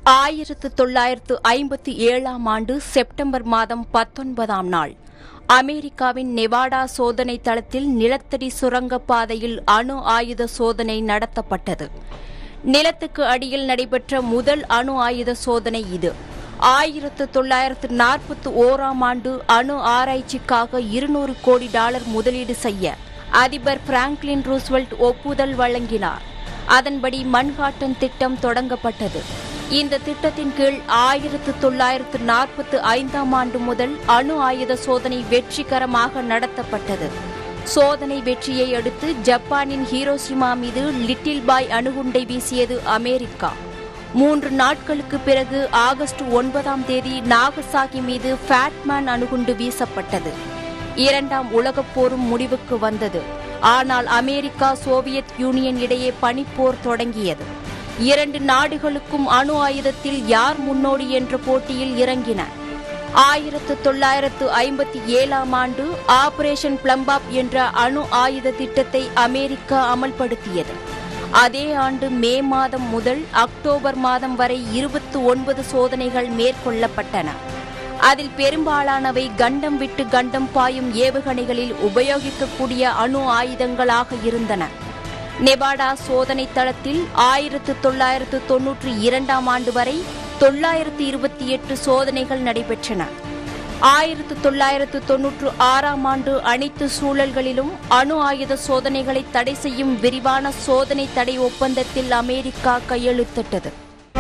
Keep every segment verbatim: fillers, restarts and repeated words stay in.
ஆயிரத்து தொள்ளாயிரத்து ஐம்பத்தி ஏழாம் ஆண்டு செப்டம்பர் மாதம் பத்தொன்பதாம் நாள் அமெரிக்காவின் நெவாடா சோதனை தளத்தில் நிலத்தடி சுரங்கப்பாதையில் அணு ஆயுத சோதனை நடத்தப்பட்டது. நிலத்துக்கு அடியில் நடைபெற்ற முதல் அணு ஆயுத சோதனை இது. ஆயிரத்து தொள்ளாயிரத்து நாற்பத்தி ஓராம் ஆண்டு அணு ஆராய்ச்சிக்காக இருநூறு கோடி டாலர் முதலீடு செய்ய அதிபர் பிராங்க்லின் ரூஸ்வெல்ட் ஒப்புதல் வழங்கினார். அதன்படி மன்ஹாட்டன் திட்டம் தொடங்கப்பட்டது. இந்த திட்டத்தின் கீழ் ஆயிரத்து தொள்ளாயிரத்து நாற்பத்தி ஐந்தாம் ஆண்டு முதல் அணு ஆயுத சோதனை வெற்றிகரமாக நடத்தப்பட்டது. சோதனை வெற்றியை அடுத்து ஜப்பானின் ஹீரோஷிமா மீது லிட்டில் பாய் அணுகுண்டை வீசியது அமெரிக்கா. மூன்று நாட்களுக்கு பிறகு ஆகஸ்ட் ஒன்பதாம் தேதி நாகசாகி மீது ஃபேட்மேன் அணுகுண்டு வீசப்பட்டது. இரண்டாம் உலகப் போரும் முடிவுக்கு வந்தது. ஆனால் அமெரிக்கா சோவியத் யூனியன் இடையே பனிப்போர் தொடங்கியது. இரண்டு நாடுகளுக்கும் அணு ஆயுதத்தில் யார் முன்னோடி என்ற போட்டியில் இறங்கின. ஆயிரத்து தொள்ளாயிரத்து ஐம்பத்தி ஏழாம் ஆண்டு ஆபரேஷன் பிளம்பாப் என்ற அணு ஆயுத திட்டத்தை அமெரிக்கா அமல்படுத்தியது. அதே ஆண்டு மே மாதம் முதல் அக்டோபர் மாதம் வரை இருபத்தி ஒன்பது சோதனைகள் மேற்கொள்ளப்பட்டன. அதில் பெரும்பாலானவை கண்டம் விட்டு கண்டம் பாயும் ஏவுகணைகளில் உபயோகிக்கக்கூடிய அணு ஆயுதங்களாக இருந்தன. நெவாடா சோதனை தளத்தில் ஆயிரத்து தொள்ளாயிரத்து தொன்னூற்றி இரண்டாம் ஆண்டு வரை தொள்ளாயிரத்து இருபத்தி எட்டு சோதனைகள் நடைபெற்றன. ஆயிரத்து தொள்ளாயிரத்து தொன்னூற்று ஆறாம் ஆண்டு அனைத்து சூழல்களிலும் அணு ஆயுத சோதனைகளை தடை செய்யும் விரிவான சோதனை தடை ஒப்பந்தத்தில் அமெரிக்கா கையெழுத்திட்டது.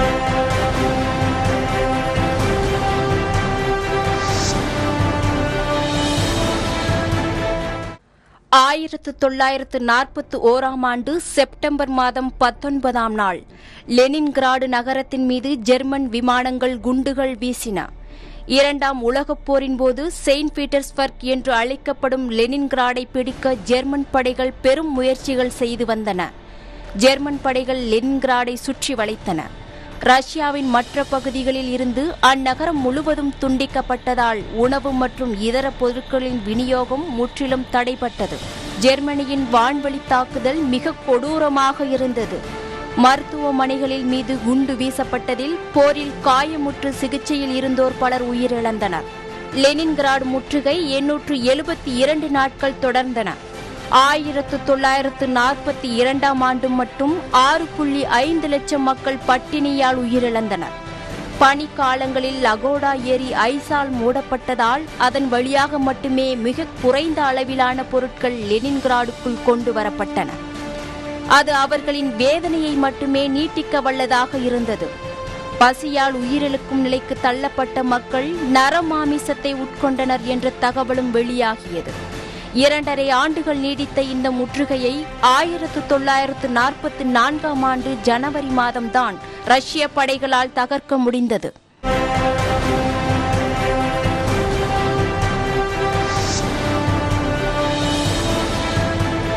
ஆயிரத்து தொள்ளாயிரத்து நாற்பத்தி ஓராம் ஆண்டு செப்டம்பர் மாதம் பத்தொன்பதாம் நாள் லெனின்கிராடு நகரத்தின் மீது ஜெர்மன் விமானங்கள் குண்டுகள் வீசின. இரண்டாம் உலகப் போரின் போது செயின்ட் பீட்டர்ஸ்பர்க் என்று அழைக்கப்படும் லெனின்கிராடை பிடிக்க ஜெர்மன் படைகள் பெரும் முயற்சிகள் செய்து வந்தன. ஜெர்மன் படைகள் லெனின்கிராடை சுற்றி வளைத்தன. ரஷ்யாவின் மற்ற பகுதிகளில் இருந்து அந்நகரம் முழுவதும் துண்டிக்கப்பட்டதால் உணவு மற்றும் இதர பொருட்களின் விநியோகம் முற்றிலும் தடைபட்டது. ஜெர்மனியின் வான்வழி தாக்குதல் மிக கொடூரமாக இருந்தது. மருத்துவமனைகளில் மீது குண்டு வீசப்பட்டதில் போரில் காயமுற்று சிகிச்சையில் இருந்தோர் பலர் உயிரிழந்தனர். லெனின்கிராடு முற்றுகை எண்ணூற்று எழுபத்தி இரண்டு நாட்கள் தொடர்ந்தன. ஆயிரத்து தொள்ளாயிரத்து நாற்பத்தி இரண்டாம் ஆண்டு மட்டும் ஆறு புள்ளி ஐந்து லட்சம் மக்கள் பட்டினியால் உயிரிழந்தனர். பனிக்காலங்களில் லகோடா ஏரி ஐஸால் மூடப்பட்டதால் அதன் வழியாக மட்டுமே மிக குறைந்த அளவிலான பொருட்கள் லெனின்கிராடுக்குள் கொண்டு வரப்பட்டன. அது அவர்களின் வேதனையை மட்டுமே நீட்டிக்க வல்லதாக இருந்தது. பசியால் உயிரிழக்கும் நிலைக்கு தள்ளப்பட்ட மக்கள் நரமாமிசத்தை உட்கொண்டனர் என்ற தகவலும் வெளியாகியது. இரண்டரை ஆண்டுகள் நீடித்த இந்த முற்றுகையை ஆயிரத்து தொள்ளாயிரத்து நாற்பத்தி நான்காம் ஆண்டு ஜனவரி மாதம்தான் ரஷ்ய படைகளால் தகர்க்க முடிந்தது.